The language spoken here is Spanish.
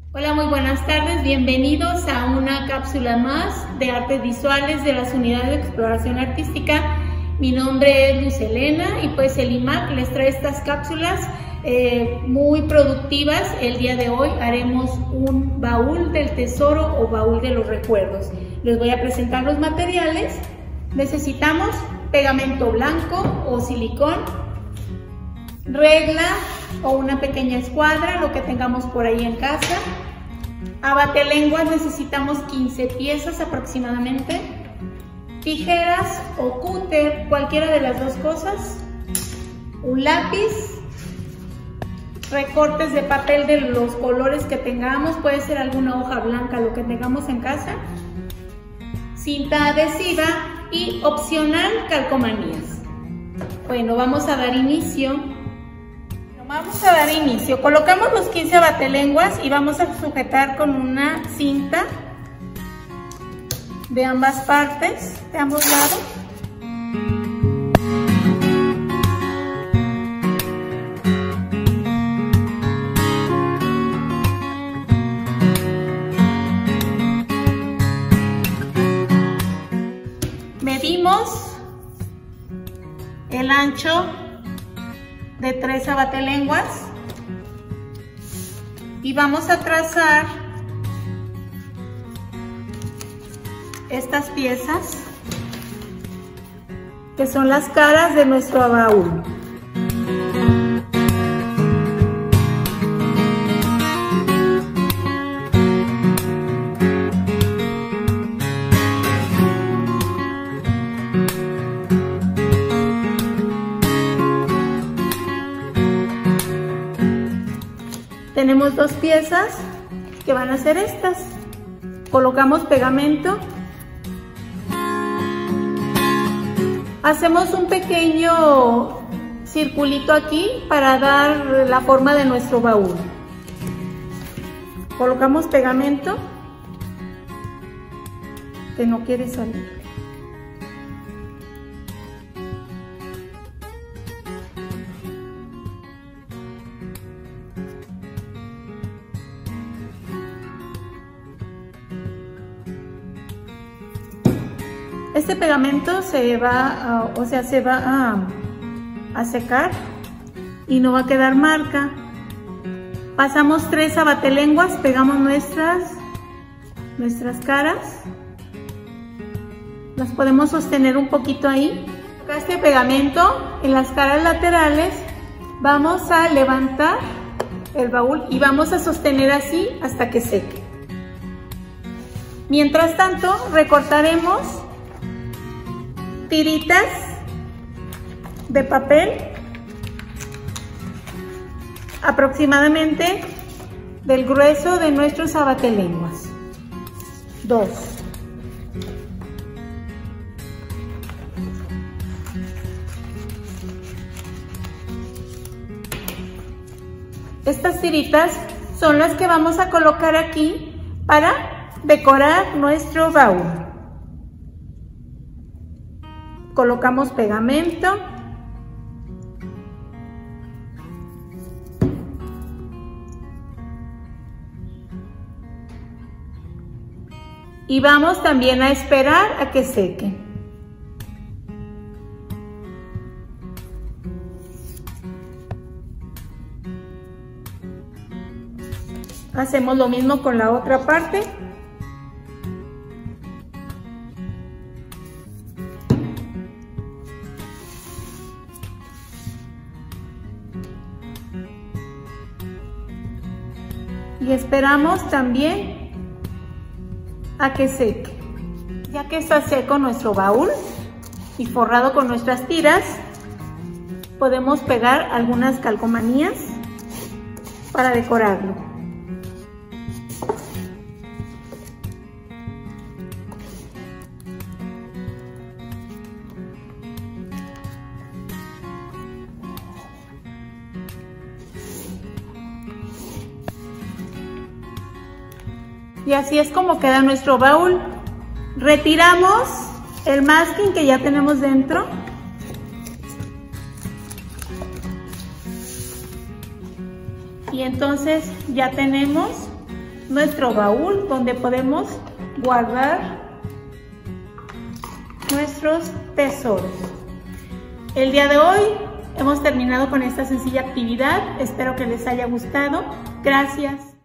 Hola, muy buenas tardes, bienvenidos a una cápsula más de artes visuales de las unidades de exploración artística. Mi nombre es Luz Elena y pues el IMAC les trae estas cápsulas muy productivas. El día de hoy haremos un baúl del tesoro o baúl de los recuerdos. Les voy a presentar los materiales. Necesitamos pegamento blanco o silicón, regla o una pequeña escuadra, lo que tengamos por ahí en casa. Abatelenguas necesitamos 15 piezas aproximadamente. Tijeras o cúter, cualquiera de las dos cosas. Un lápiz. Recortes de papel de los colores que tengamos, puede ser alguna hoja blanca, lo que tengamos en casa. Cinta adhesiva y opcional calcomanías. Bueno, vamos a dar inicio. Colocamos los 15 abatelenguas y vamos a sujetar con una cinta de ambas partes, de ambos lados. Medimos el ancho de 3 abatelenguas y vamos a trazar estas piezas que son las caras de nuestro baúl. Tenemos dos piezas que van a ser estas. Colocamos pegamento. Hacemos un pequeño circulito aquí para dar la forma de nuestro baúl. Colocamos pegamento que no quiere salir. Este pegamento se va a secar y no va a quedar marca. Pasamos 3 abatelenguas, pegamos nuestras caras. Las podemos sostener un poquito ahí. Este pegamento en las caras laterales vamos a levantar el baúl y vamos a sostener así hasta que seque. Mientras tanto, recortaremos tiritas de papel aproximadamente del grueso de nuestros abatelenguas. 2. Estas tiritas son las que vamos a colocar aquí para decorar nuestro baúl. Colocamos pegamento. Y vamos también a esperar a que seque. Hacemos lo mismo con la otra parte. Y esperamos también a que seque. Ya que está seco nuestro baúl y forrado con nuestras tiras, podemos pegar algunas calcomanías para decorarlo. Y así es como queda nuestro baúl. Retiramos el masking que ya tenemos dentro. Y entonces ya tenemos nuestro baúl donde podemos guardar nuestros tesoros. El día de hoy hemos terminado con esta sencilla actividad. Espero que les haya gustado. Gracias.